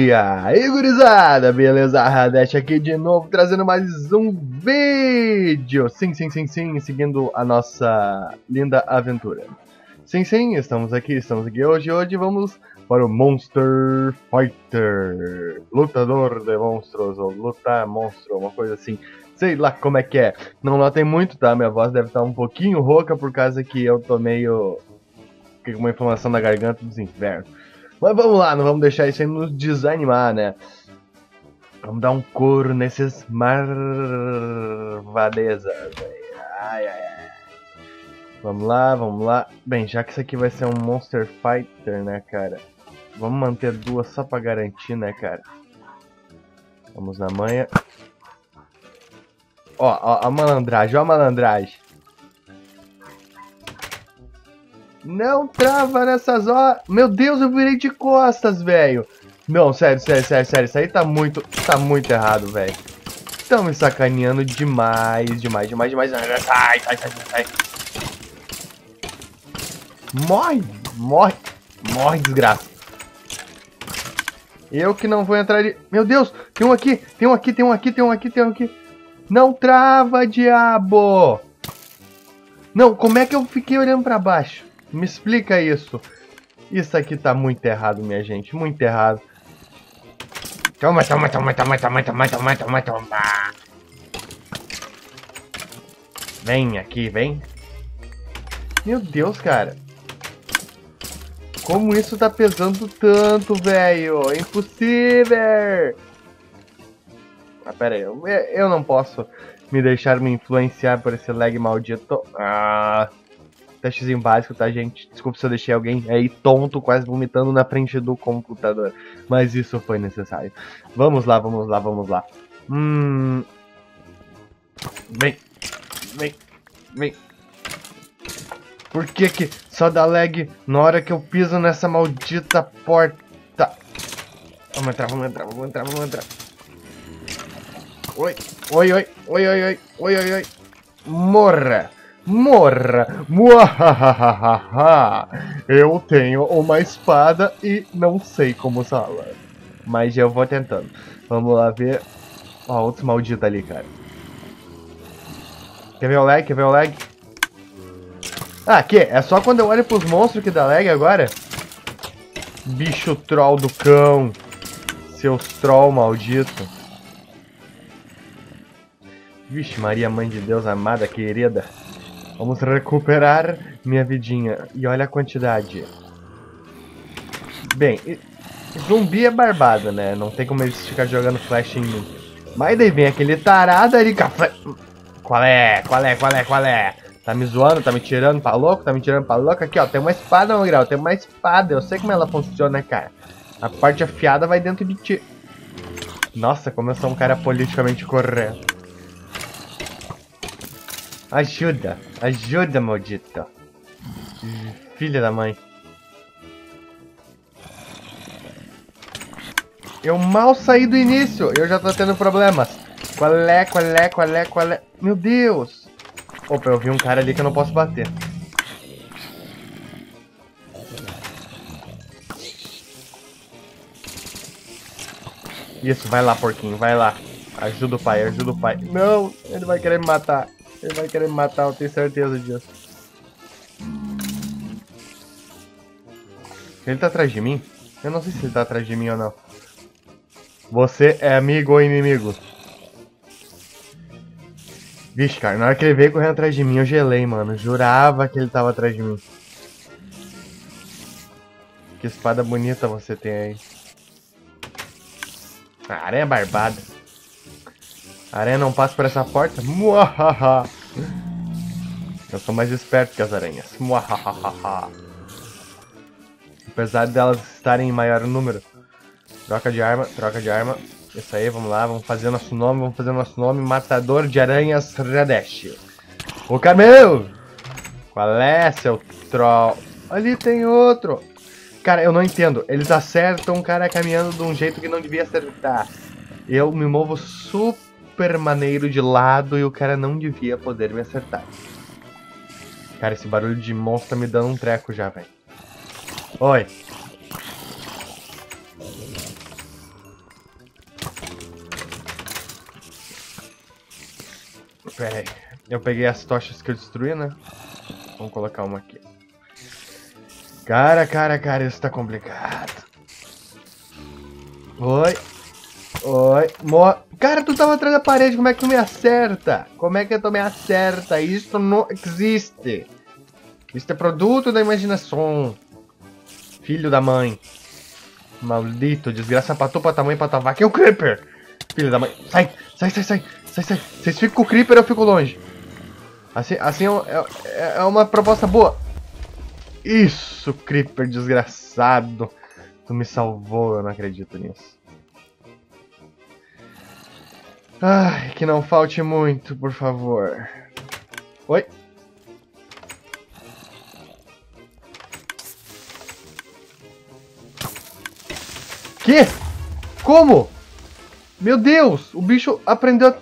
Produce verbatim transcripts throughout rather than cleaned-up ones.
E aí, gurizada, beleza? Radete aqui de novo, trazendo mais um vídeo. Sim, sim, sim, sim, seguindo a nossa linda aventura. Sim, sim, estamos aqui, estamos aqui hoje. Hoje vamos para o Monster Fighter, lutador de monstros, ou lutar monstro, uma coisa assim. Sei lá como é que é. Não notem muito, tá? Minha voz deve estar um pouquinho rouca por causa que eu tô meio com uma inflamação na garganta dos infernos. Mas vamos lá, não vamos deixar isso aí nos desanimar, né? Vamos dar um couro nesses marvadezas. Ai, ai, ai. Vamos lá, vamos lá. Bem, já que isso aqui vai ser um Monster Fighter, né, cara? Vamos manter duas só pra garantir, né, cara? Vamos na manha. Ó, ó, a malandragem, ó a malandragem. Não trava nessas horas. Meu Deus, eu virei de costas, velho. Não, sério, sério, sério, sério. Isso aí tá muito, tá muito errado, velho. Estão me sacaneando demais, demais, demais, demais. Sai, sai, sai, sai. Morre, morre, morre, desgraça. Eu que não vou entrar ali. Meu Deus, tem um aqui, tem um aqui, tem um aqui, tem um aqui, tem um aqui. Não trava, diabo. Não, como é que eu fiquei olhando pra baixo? Me explica isso. Isso aqui tá muito errado, minha gente. Muito errado. Toma, toma, toma, toma, toma, toma, toma, toma, toma. Vem aqui, vem. Meu Deus, cara. Como isso tá pesando tanto, velho. É impossível. Ah, pera aí. Eu, eu não posso me deixar me influenciar por esse lag maldito. Ah... Testezinho básico, tá, gente? Desculpa se eu deixei alguém aí tonto, quase vomitando na frente do computador. Mas isso foi necessário. Vamos lá, vamos lá, vamos lá. Hum... Vem. Vem. Vem. Por que que só dá lag na hora que eu piso nessa maldita porta? Vamos entrar, vamos entrar, vamos entrar, vamos entrar. Oi, oi, oi, oi, oi, oi, oi, oi, oi. Morra. Morra! Muahahaha! Eu tenho uma espada e não sei como usá-la. Mas eu vou tentando. Vamos lá ver. Ó, outros malditos ali, cara. Quer ver o lag? Quer ver o lag? Ah, que? É só quando eu olho pros monstros que dá lag agora? Bicho troll do cão. Seus troll maldito. Vixe, Maria, mãe de Deus amada, querida. Vamos recuperar minha vidinha. E olha a quantidade. Bem, zumbi é barbado, né? Não tem como eles ficar jogando flash em mim. Mas daí vem aquele tarado ali com a flash... Qual é? Qual é? Qual é? Qual é? Tá me zoando? Tá me tirando pra louco? Tá me tirando pra louco? Aqui, ó. Tem uma espada, meu grau. Tem uma espada. Eu sei como ela funciona, cara. A parte afiada vai dentro de ti. Nossa, como eu sou um cara politicamente correto. Ajuda, ajuda, maldito. Filha da mãe. Eu mal saí do início, eu já tô tendo problemas. Qual é, qual é, qual é, qual é? Meu Deus. Opa, eu vi um cara ali que eu não posso bater. Isso, vai lá, porquinho, vai lá. Ajuda o pai, ajuda o pai. Não, ele vai querer me matar. Ele vai querer me matar, eu tenho certeza disso. Ele tá atrás de mim? Eu não sei se ele tá atrás de mim ou não. Você é amigo ou inimigo? Vixe, cara, na hora que ele veio correndo atrás de mim, eu gelei, mano. Jurava que ele tava atrás de mim. Que espada bonita você tem aí. Ah, aranha barbada. A aranha não passa por essa porta? Muahaha. Eu sou mais esperto que as aranhas. Muahaha. Apesar delas estarem em maior número. Troca de arma, troca de arma. Isso aí, vamos lá, vamos fazer nosso nome, vamos fazer nosso nome. Matador de aranhas Radete. O Camel! Qual é, seu troll? Ali tem outro. Cara, eu não entendo. Eles acertam um cara caminhando de um jeito que não devia acertar. Eu me movo super super maneiro de lado e o cara não devia poder me acertar. Cara, esse barulho de monstro tá me dando um treco já, velho. Oi. Pera aí. Eu peguei as tochas que eu destruí, né? Vamos colocar uma aqui. Cara, cara, cara, isso tá complicado. Oi. Oi. Mo cara, tu tava atrás da parede, como é que tu me acerta? Como é que tu me acerta? Isso não existe. Isso é produto da imaginação. Filho da mãe. Maldito, desgraça pra tu, pra tua mãe, pra tua vaca. É o Creeper! Filho da mãe. Sai, sai, sai, sai. Sai, sai. Vocês ficam com o Creeper, eu fico longe. Assim, assim é, é, é uma proposta boa. Isso, Creeper desgraçado. Tu me salvou, eu não acredito nisso. Ai, que não falte muito, por favor. Oi? Que? Como? Meu Deus, o bicho aprendeu a...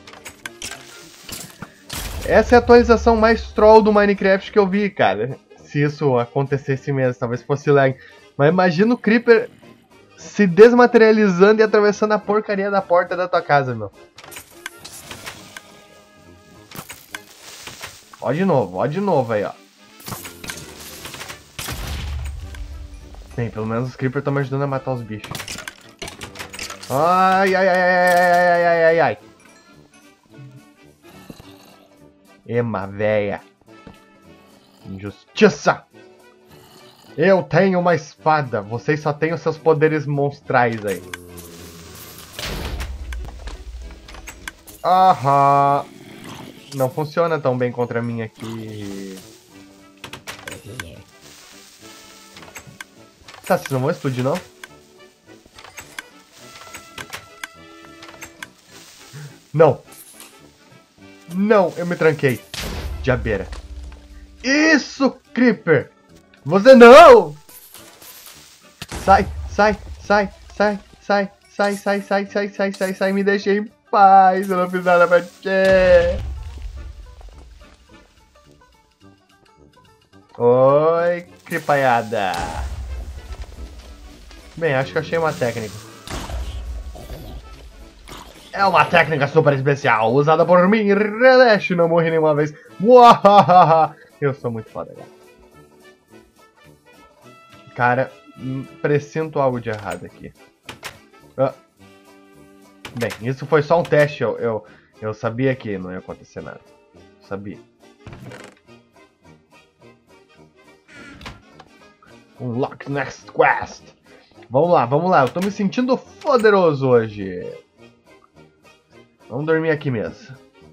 Essa é a atualização mais troll do Minecraft que eu vi, cara. Se isso acontecesse mesmo, talvez fosse lag. Mas imagina o Creeper se desmaterializando e atravessando a porcaria da porta da tua casa, meu. Ó de novo, ó de novo aí, ó. Bem, pelo menos os Creepers estão me ajudando a matar os bichos. Ai, ai, ai, ai, ai, ai, ai, ai, ai. Ema, véia. Injustiça! Eu tenho uma espada. Vocês só têm os seus poderes monstrais aí. Aham. Não funciona tão bem contra mim aqui. Tá, vocês não vão explodir, não? Não. Não, eu me tranquei. Diabeira. Isso, Creeper! Você não! Sai, sai, sai, sai, sai, sai, sai, sai, sai, sai, sai, sai, me deixa em paz, eu não fiz nada pra ti. Oi, cripaiada. Bem, acho que achei uma técnica. É uma técnica super especial, usada por mim, Redesh, não morri nenhuma vez. Uahaha. Eu sou muito foda, cara. Cara, presinto algo de errado aqui. Ah. Bem, isso foi só um teste, eu, eu, eu sabia que não ia acontecer nada. Sabia. Unlock next quest. Vamos lá, vamos lá. Eu tô me sentindo poderoso hoje. Vamos dormir aqui mesmo.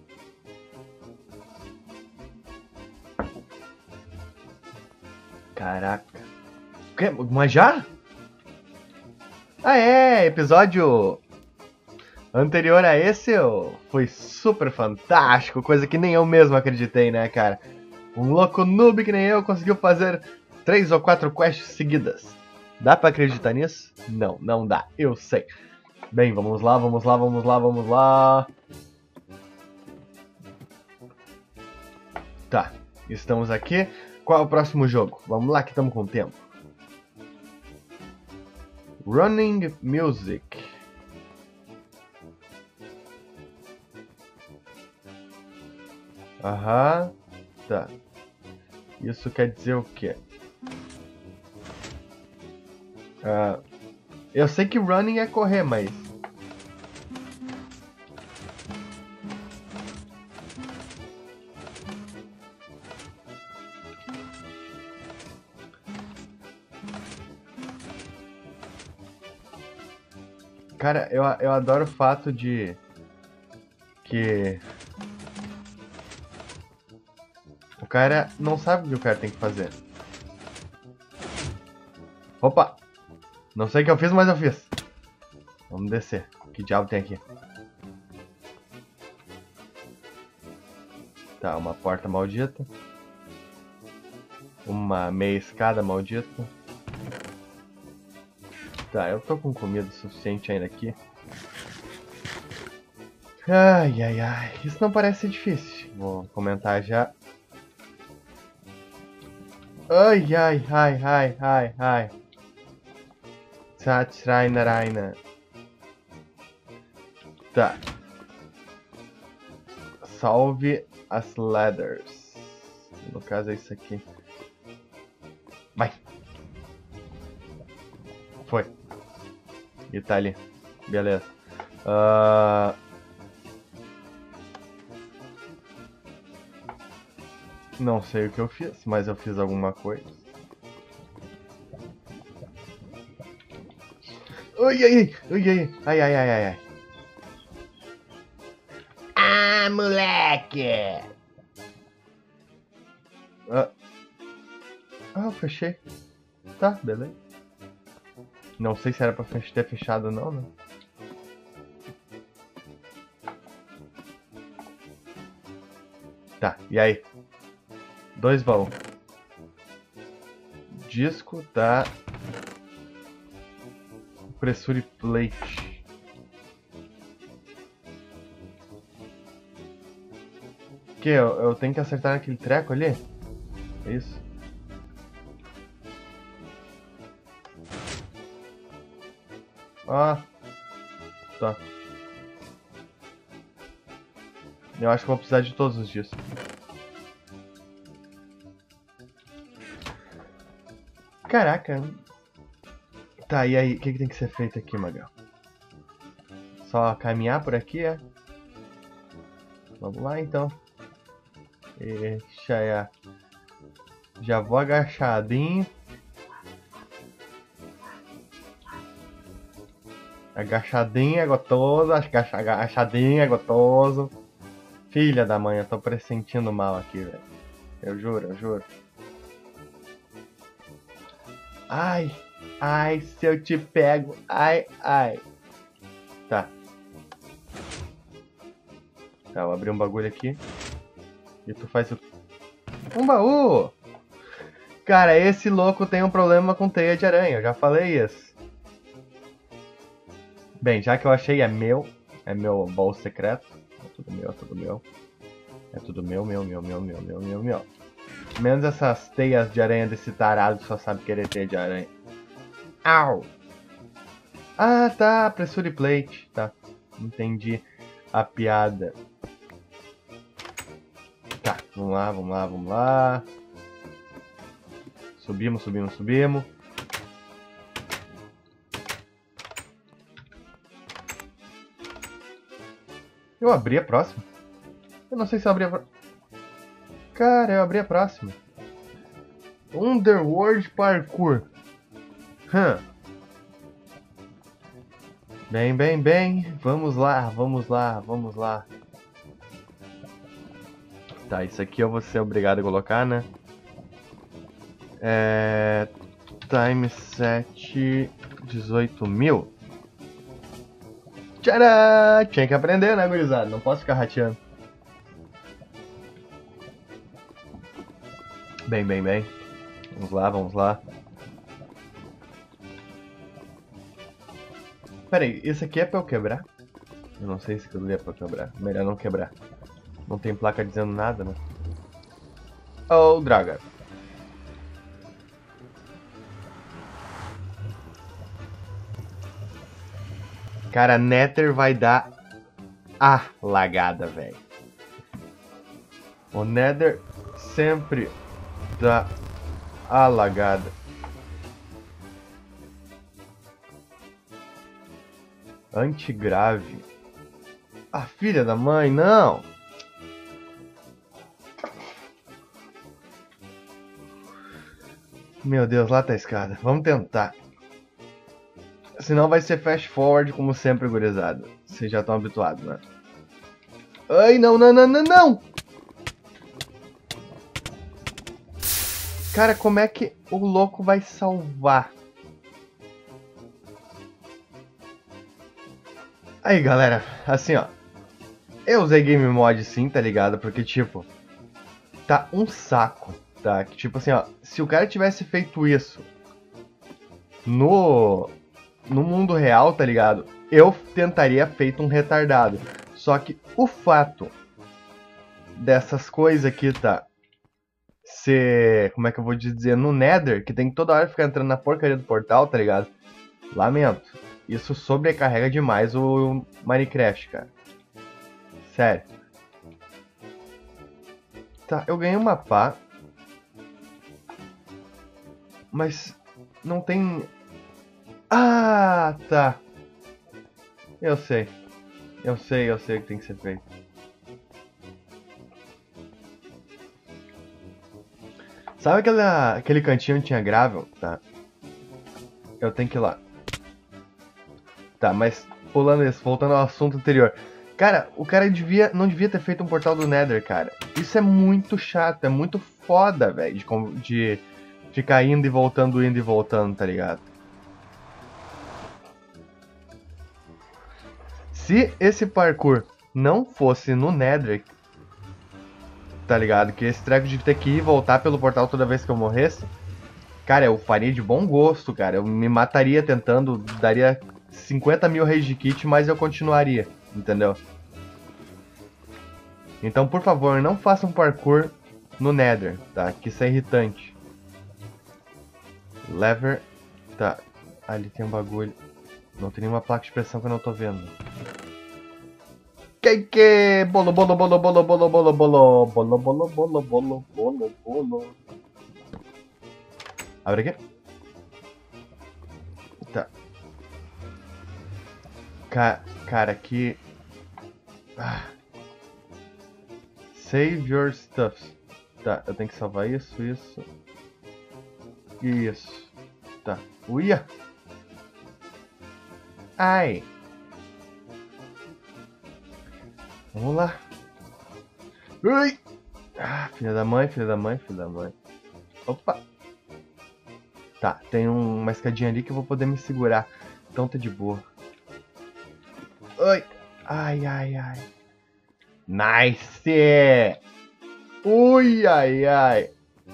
Caraca. Que? Mas já? Ah é, episódio anterior a esse eu... foi super fantástico, coisa que nem eu mesmo acreditei, né, cara? Um louco noob que nem eu conseguiu fazer três ou quatro quests seguidas. Dá pra acreditar nisso? Não, não dá, eu sei. Bem, vamos lá, vamos lá, vamos lá, vamos lá. Tá, estamos aqui. Qual é o próximo jogo? Vamos lá que estamos com tempo. Running Music. Aham. Tá. Isso quer dizer o quê? Uh, eu sei que running é correr, mas... Cara, eu, eu adoro o fato de... Que... O cara não sabe o que o cara tem que fazer. Opa! Não sei o que eu fiz, mas eu fiz. Vamos descer. Que diabo tem aqui? Tá, uma porta maldita. Uma meia escada maldita. Tá, eu tô com comida suficiente ainda aqui. Ai, ai, ai. Isso não parece ser difícil. Vou comentar já. Ai, ai, ai, ai, ai, ai. Satsrainaraina. Tá. Salve as ladders. No caso é isso aqui. Vai! Foi. E tá ali. Beleza. Uh... Não sei o que eu fiz, mas eu fiz alguma coisa. Ai, ai, ai, ai, ai, ai, ai, ai, ai. Ah, moleque! Ah, ah eu fechei. Tá, beleza. Não sei se era pra ter fechado ou não, né? Tá, e aí? Dois baús. Disco da Pressure Plate. Que eu, eu tenho que acertar aquele treco ali? É isso? Ah, tá. Eu acho que vou precisar de todos os discos. Caraca. Tá, e aí? O que, que tem que ser feito aqui, Magal? Só caminhar por aqui, é? Vamos lá, então. Deixa aí. Já vou agachadinho. Agachadinho é gostoso. Agacha, agachadinho é gostoso. Filha da mãe, eu tô pressentindo mal aqui, velho. Eu juro, eu juro. Ai, ai, se eu te pego. Ai, ai. Tá. Tá, eu abri um bagulho aqui. E tu faz o... Um baú! Cara, esse louco tem um problema com teia de aranha. Eu já falei isso. Bem, já que eu achei, é meu. É meu baú secreto. É tudo meu, é tudo meu. É tudo meu, meu, meu, meu, meu, meu, meu, meu. Menos essas teias de aranha desse tarado que só sabe querer teia de aranha. Au! Ah, tá. Pressure plate. Tá. Entendi a piada. Tá, vamos lá, vamos lá, vamos lá. Subimos, subimos, subimos. Eu abri a próxima? Eu não sei se eu abri a próxima. Cara, eu abri a próxima. Underworld Parkour. Hum. Bem, bem, bem. Vamos lá, vamos lá, vamos lá. Tá, isso aqui eu vou ser obrigado a colocar, né? É... Time set dezoito mil. Tcharam! Tinha que aprender, né, gurizada? Não posso ficar rateando. Bem, bem, bem. Vamos lá, vamos lá. Pera aí, isso aqui é pra eu quebrar? Eu não sei se aquilo ali é pra eu quebrar. Melhor não quebrar. Não tem placa dizendo nada, né? Oh, draga. Cara, Nether vai dar a lagada, velho. O Nether sempre dá a lagada. Antigrave. Ah, filha da mãe, não! Meu Deus, lá tá a escada. Vamos tentar. Senão vai ser fast forward como sempre, gurizada. Vocês já estão habituados, né? Ai, não, não, não, não, não! Cara, como é que o louco vai salvar? Aí, galera, assim, ó. Eu usei Game Mod sim, tá ligado? Porque, tipo, tá um saco, tá? Que, tipo assim, ó, se o cara tivesse feito isso no... no mundo real, tá ligado? Eu tentaria feito um retardado. Só que o fato dessas coisas aqui, tá? Ser, como é que eu vou dizer, no Nether, que tem que toda hora ficar entrando na porcaria do portal, tá ligado? Lamento. Isso sobrecarrega demais o Minecraft, cara. Sério. Tá, eu ganhei uma pá. Mas não tem... Ah, tá. Eu sei. Eu sei, eu sei o que tem que ser feito. Sabe aquela, aquele cantinho onde tinha gravel? Tá. Eu tenho que ir lá. Tá, mas pulando isso, voltando ao assunto anterior. Cara, o cara devia, não devia ter feito um portal do Nether, cara. Isso é muito chato, é muito foda, velho, de, de ficar indo e voltando, indo e voltando, tá ligado? Se esse parkour não fosse no Nether, tá ligado? Que esse treco de ter que ir e voltar pelo portal toda vez que eu morresse, cara, eu faria de bom gosto, cara. Eu me mataria tentando, daria cinquenta mil rage kit, mas eu continuaria, entendeu? Então, por favor, não faça um parkour no Nether, tá? Que isso é irritante. Lever... Tá. Ali tem um bagulho. Não tem nenhuma placa de pressão que eu não tô vendo. Que que? Bolo, bolo, bolo, bolo, bolo, bolo, bolo. Bolo, bolo, bolo, bolo, bolo, bolo. Abre aqui. Tá. Ca cara, aqui... Ah. Save your stuffs. Tá, eu tenho que salvar isso, isso. E isso. Tá. Uia! Ai! Vamos lá. Ui! Ah, filha da mãe, filha da mãe, filha da mãe. Opa! Tá, tem um, uma escadinha ali que eu vou poder me segurar. Então tá de boa. Oi! Ai, ai, ai. Nice! Ui, ai, ai.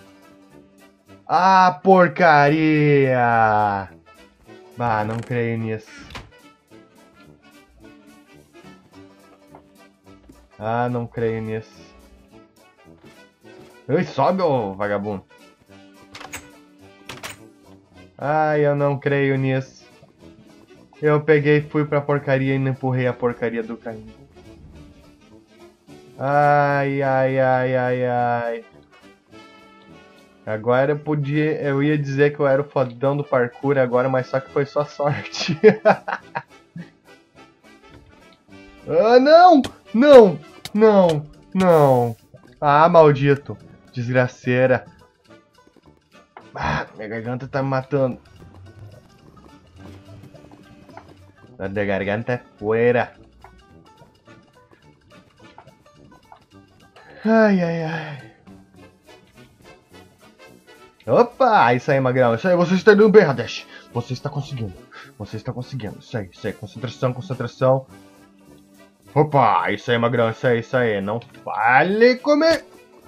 Ah, porcaria! Ah, não creio nisso. Ah, não creio nisso. Ui, sobe, ô vagabundo. Ai, eu não creio nisso. Eu peguei, fui pra porcaria e não empurrei a porcaria do caminho. Ai, ai, ai, ai, ai. Agora eu podia... Eu ia dizer que eu era o fodão do parkour agora, mas só que foi só sorte. Ah, não! Não! Não! Não! Ah, maldito! Desgraceira! Ah, minha garganta tá me matando. La de garganta é fuera. Ai, ai, ai. Opa! Isso aí, Magrão. Isso aí, você está indo bem, Hadesh. Você está conseguindo. Você está conseguindo. Isso aí, isso aí. Concentração, concentração. Opa! Isso aí, Magrão. Isso aí, isso aí. Não fale comigo.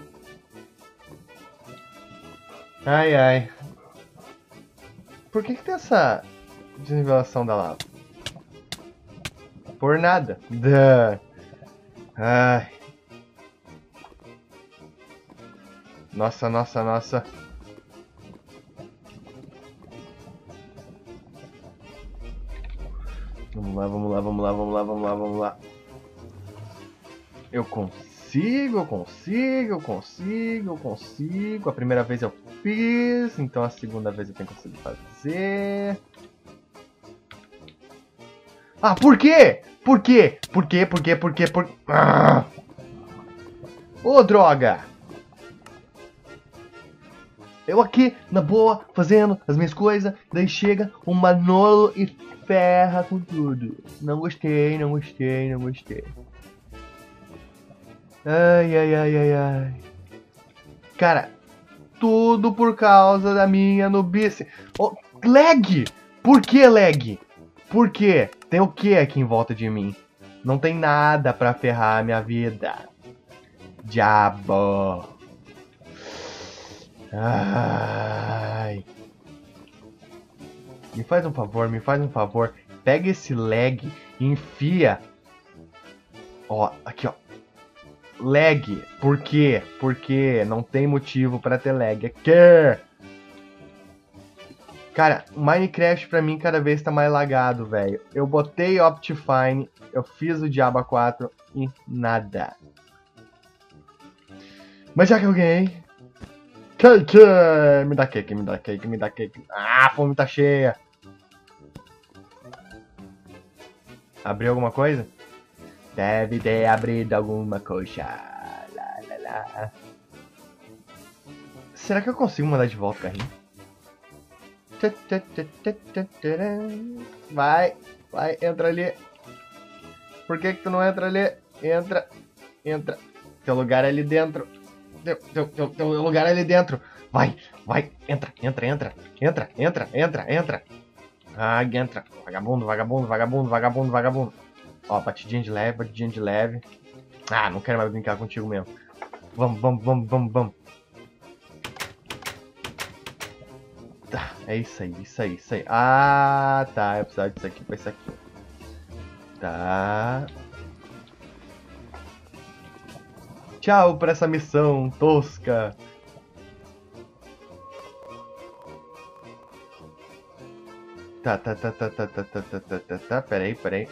Ai, ai. Por que que tem essa desnivelação da lava? Por nada. Duh. Ai. Nossa, nossa, nossa. Vamos lá, vamos lá, vamos lá, vamos lá, vamos lá, vamos lá. Eu consigo, eu consigo, eu consigo, eu consigo. A primeira vez eu fiz, então a segunda vez eu tenho que conseguir fazer. Ah, por quê? Por quê? Por quê? Por quê? Por quê? Por... Ah! Ô, droga! Eu aqui, na boa, fazendo as minhas coisas, daí chega o Manolo e ferra com tudo. Não gostei, não gostei, não gostei. Ai, ai, ai, ai, ai. Cara, tudo por causa da minha nubice. Oh, lag! Por que lag? Por quê? Tem o que aqui em volta de mim? Não tem nada pra ferrar a minha vida. Diabo. Ai. Me faz um favor, me faz um favor. Pega esse lag e enfia. Ó, aqui ó. Lag. Por quê? Porque não tem motivo pra ter lag aqui. Cara, Minecraft pra mim cada vez tá mais lagado, velho. Eu botei Optifine, eu fiz o Diaba quatro e nada. Mas já que eu ganhei... Cake! Me dá cake, me dá cake, me dá cake. Ah, a fome tá cheia. Abriu alguma coisa? Deve ter abrido alguma coisa. Lá, lá, lá. Será que eu consigo mandar de volta o carrinho? Vai, vai, entra ali. Por que que tu não entra ali? Entra, entra. Teu lugar é ali dentro. Teu, teu, teu, teu lugar é ali dentro. Vai, vai, entra, entra, entra. Entra, entra, entra, entra. Ah, entra. Vagabundo, vagabundo, vagabundo, vagabundo, vagabundo. Ó, batidinha de leve, batidinha de leve. Ah, não quero mais brincar contigo mesmo. Vamos, vamos, vamos, vamos, vamos. Tá, é isso aí, isso aí, isso aí. Ah, tá, eu precisava disso aqui pra isso aqui. Tá. Tchau pra essa missão tosca. Tá, tá, tá, tá, tá, tá, tá, tá, tá, tá, tá, peraí, peraí.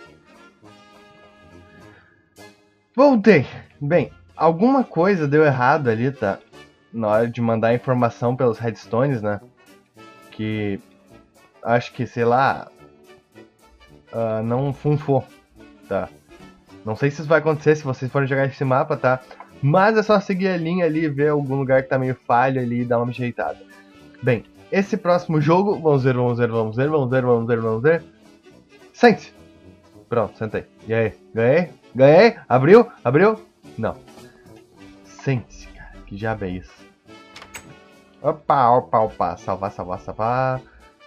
Voltei. Bem, alguma coisa deu errado ali, tá? Na hora de mandar informação pelos headstones, né? Que... acho que, sei lá... Uh, não funfou, tá? Não sei se isso vai acontecer se vocês forem jogar esse mapa, tá? Mas é só seguir a linha ali e ver algum lugar que tá meio falho ali e dar uma ajeitada. Bem, esse próximo jogo... Vamos ver, vamos ver, vamos ver, vamos ver, vamos ver, vamos ver... Sente! Pronto, sentei. E aí? Ganhei? Ganhei? Abriu? Abriu? Não. Sente-se, cara. Que diabo é isso? Opa, opa, opa. Salvar, salvar, salvar.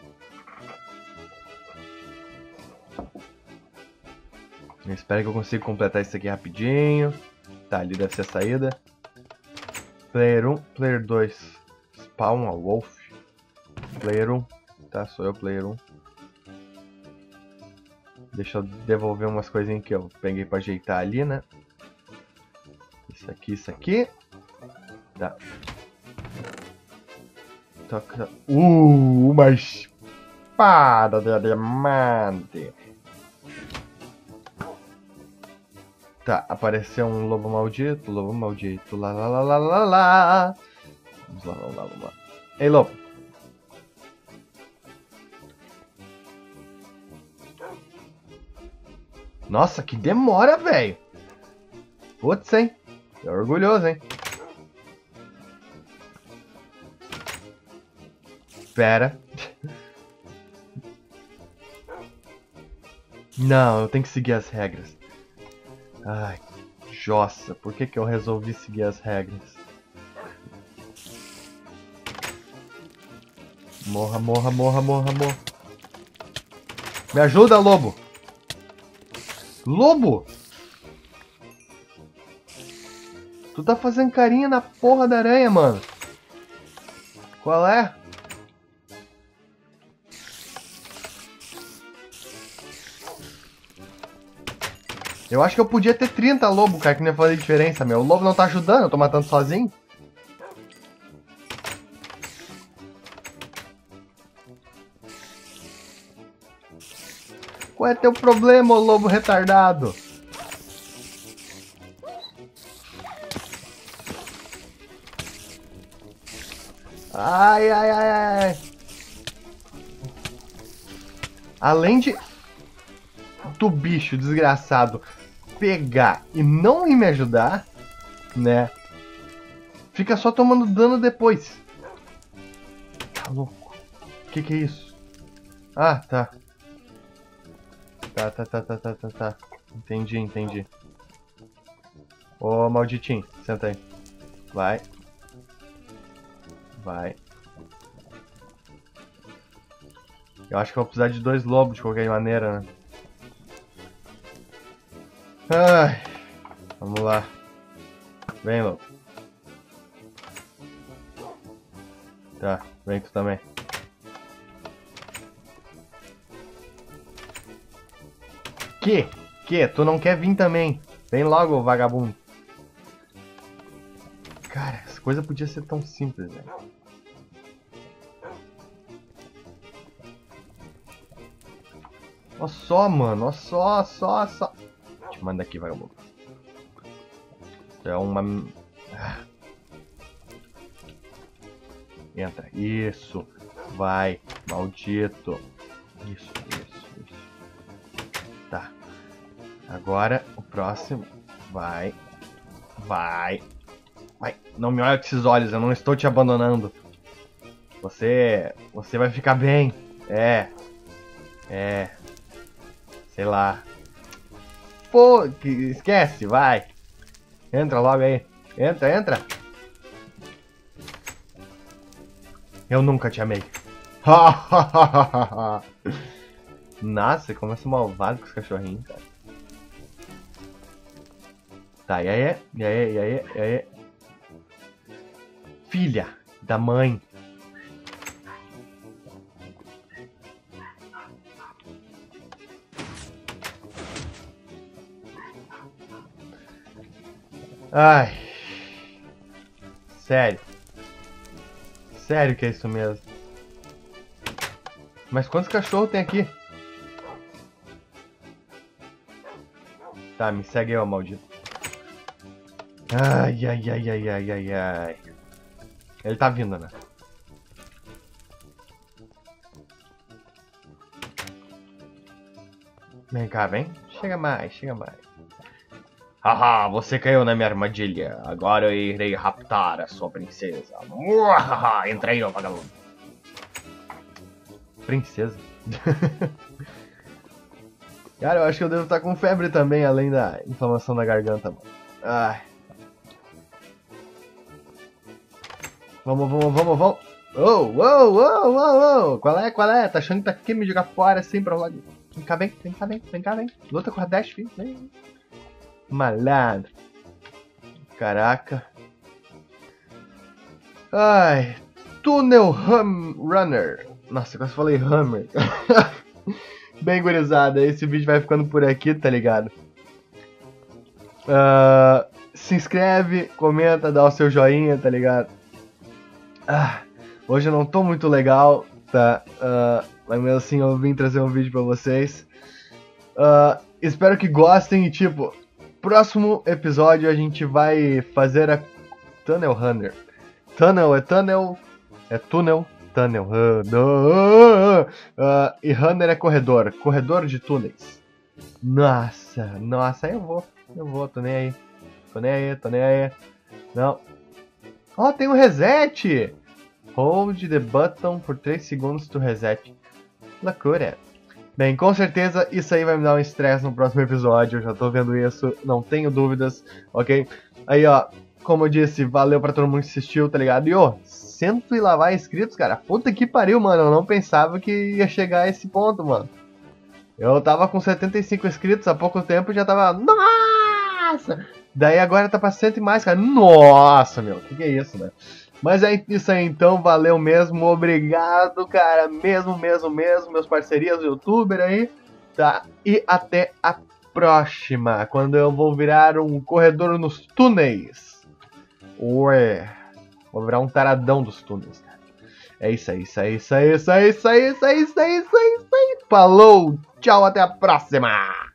Eu espero que eu consiga completar isso aqui rapidinho. Tá, ali deve ser a saída. Player um, Player dois. Spawn a Wolf. Player um. Tá, sou eu, Player um. Deixa eu devolver umas coisinhas que eu peguei pra ajeitar ali, né? Isso aqui, isso aqui. Tá. Toca. Uh, uma espada de diamante. Tá, apareceu um lobo maldito, lobo maldito, lá lá lá lá lá lá. Vamos lá, vamos lá, vamos lá. Ei, lobo. Nossa, que demora, velho. Putz, hein. É orgulhoso, hein. Pera. Não, eu tenho que seguir as regras. Ai, jossa, por que que eu resolvi seguir as regras? Morra, morra, morra, morra, morra. Me ajuda, lobo. Lobo! Tu tá fazendo carinha na porra da aranha, mano. Qual é? Eu acho que eu podia ter trinta lobo, cara, que não ia fazer diferença, meu. O lobo não tá ajudando, eu tô matando sozinho. Qual é teu problema, ô lobo retardado? Ai, ai, ai, ai. Além de... do bicho desgraçado pegar e não ir me ajudar, né? Fica só tomando dano depois. Tá louco. O que que é isso? Ah, tá. Tá, tá, tá, tá, tá, tá, tá. Entendi, entendi. Ô, malditinho, senta aí. Vai. Vai. Eu acho que eu vou precisar de dois lobos de qualquer maneira, né? Ai, vamos lá. Vem, lobo. Tá, vem tu também. Que? Que? Tu não quer vir também? Vem logo, vagabundo. Cara, essa coisa podia ser tão simples, velho. Ó só, mano. Ó só, só, só. Te manda aqui, vagabundo. É uma... Entra. Isso. Vai. Maldito. Isso, isso, isso. Tá. Agora, o próximo. Vai. Vai. Vai. Não me olha com esses olhos, eu não estou te abandonando. Você... Você vai ficar bem. É. É. Sei lá. Pô, que... esquece, vai. Entra logo aí. Entra, entra. Eu nunca te amei. Nossa, como eu sou malvado com os cachorrinhos, cara. Tá, e aí? E aí? E aí? E aí? Filha da mãe. Ai. Sério. Sério que é isso mesmo. Mas quantos cachorros tem aqui? Tá, me segue aí, ó, maldito. Ai, ai, ai, ai, ai, ai, ai. Ele tá vindo, né? Vem cá, vem. Chega mais, chega mais. Haha, você caiu na minha armadilha. Agora eu irei raptar a sua princesa. Muahaha, entra aí, ó, vagabundo. Princesa? Cara, eu acho que eu devo estar com febre também, além da inflamação da garganta, mano. Ai. Vamos, vamos, vamos, vamos. Oh, oh, oh, oh, oh. Qual é, qual é? Tá achando que tá aqui me jogar fora assim pra lá? Vem cá, vem, vem cá, vem, vem cá, vem. Luta com a Dash, filho. Vem. Malandro. Caraca. Ai. Tunnel hum, Runner. Nossa, quase falei Hammer. Bem, gurizada, esse vídeo vai ficando por aqui, tá ligado? Uh, se inscreve, comenta, dá o seu joinha, tá ligado? Ah, hoje eu não tô muito legal, tá? Uh, mas mesmo assim eu vim trazer um vídeo pra vocês. Uh, espero que gostem e tipo, próximo episódio a gente vai fazer a Tunnel Runner. Tunnel é tunnel, é túnel, tunnel. Uh, uh, uh, uh, e Runner é corredor, corredor de túneis. Nossa, nossa, aí eu vou, eu vou, tô nem aí. Tô nem aí, tô nem aí. Não. Ó, oh, tem um reset! Hold the button por três segundos to reset. Loucura. Bem, com certeza isso aí vai me dar um estresse no próximo episódio. Eu já tô vendo isso, não tenho dúvidas, ok? Aí, ó, como eu disse, valeu pra todo mundo que assistiu, tá ligado? E, ó, cento e lá vai inscritos, cara. Puta que pariu, mano. Eu não pensava que ia chegar a esse ponto, mano. Eu tava com setenta e cinco inscritos há pouco tempo e já tava... Nossa! Daí agora tá pra cento e mais, cara. Nossa, meu. Que que é isso, né? Mas é isso aí, então. Valeu mesmo. Obrigado, cara. Mesmo, mesmo, mesmo. Meus parcerias youtuber aí. Tá? E até a próxima. Quando eu vou virar um corredor nos túneis. Ué. Vou virar um taradão dos túneis, cara. É isso aí, isso aí, isso aí, isso aí, isso aí, isso aí, isso aí, isso aí, isso aí. Falou. Tchau, até a próxima.